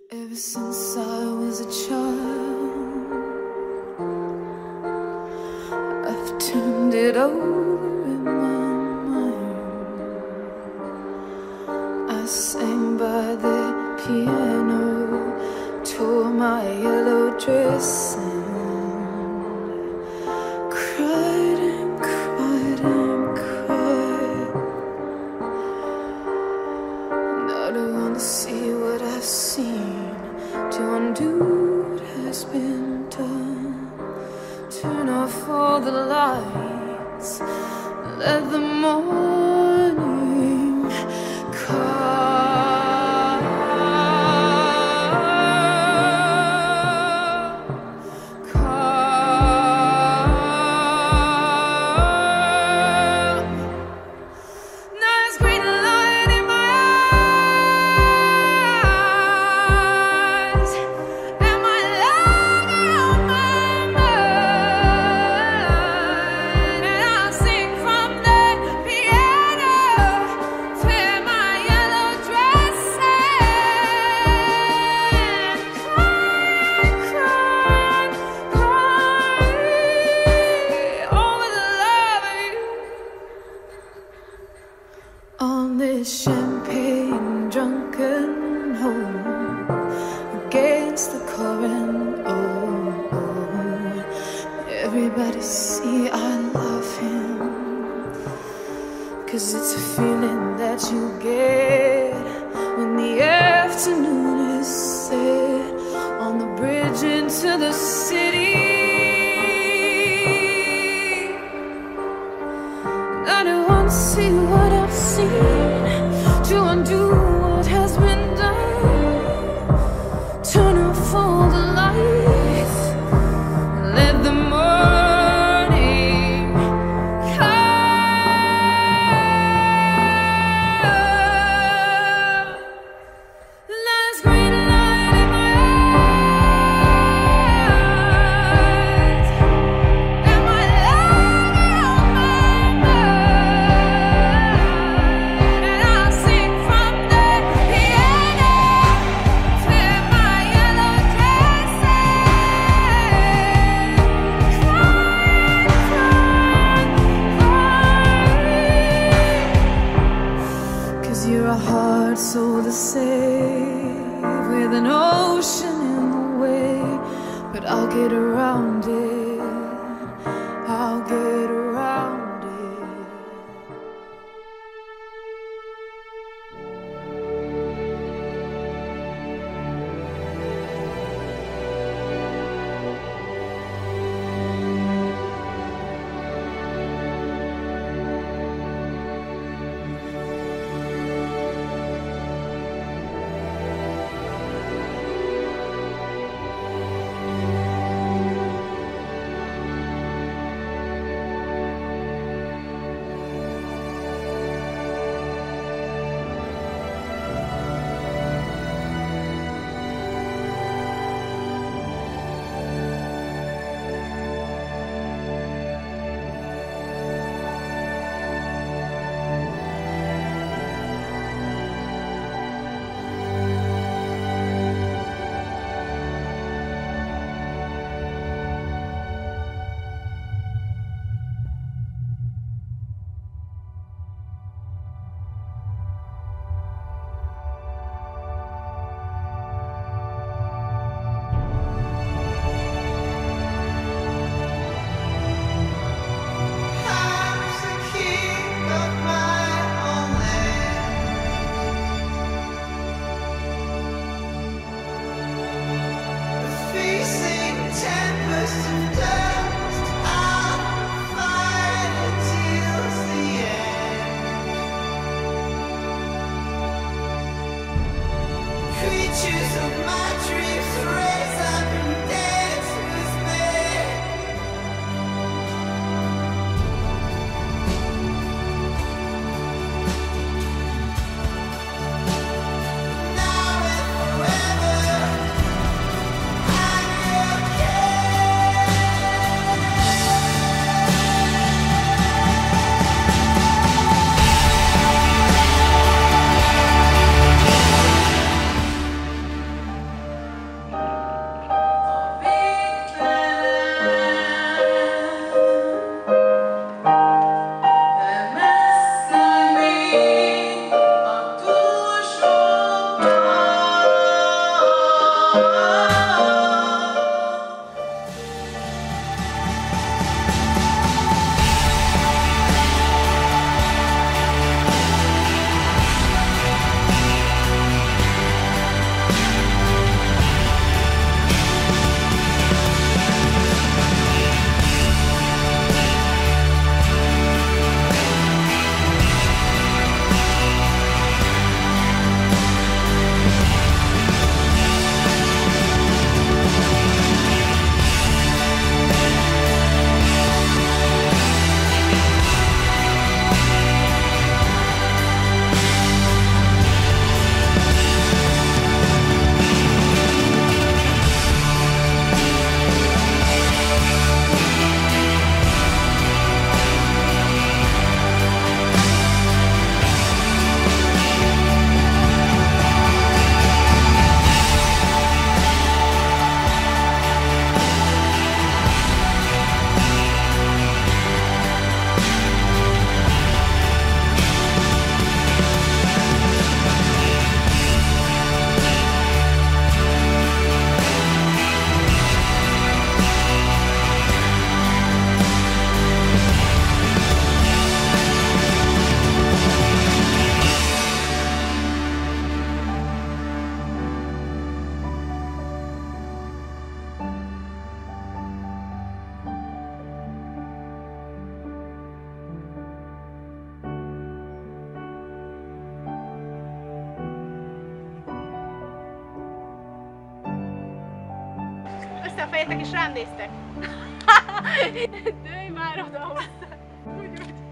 Ever since I was a child, I've turned it over in my mind. I sang by the piano, tore my yellow dress and cried and cried and cried. Now to want to see what I've seen, to undo what has been done. Turn off all the lights, let the morning come. On this champagne drunken home, against the current, oh, oh. Everybody see I love him, 'cause it's a feeling that you get when the afternoon is set on the bridge into the city. I don't want to see what I've seen, to undo what has been done. Turn off all the lights, let the morning come. Last green light in my eyes, and my love on my mind. And I'll sing from the piano, wear my yellow dress and cry. 'Cause you're a hard soul to save, with an ocean in the way. But I'll get around it, I'll get around it. Creatures of my dreams raise up and dance with me. Now and forever, I'm your king. fejetek és rám néztek. Dőj már oda hozzá. Úgy.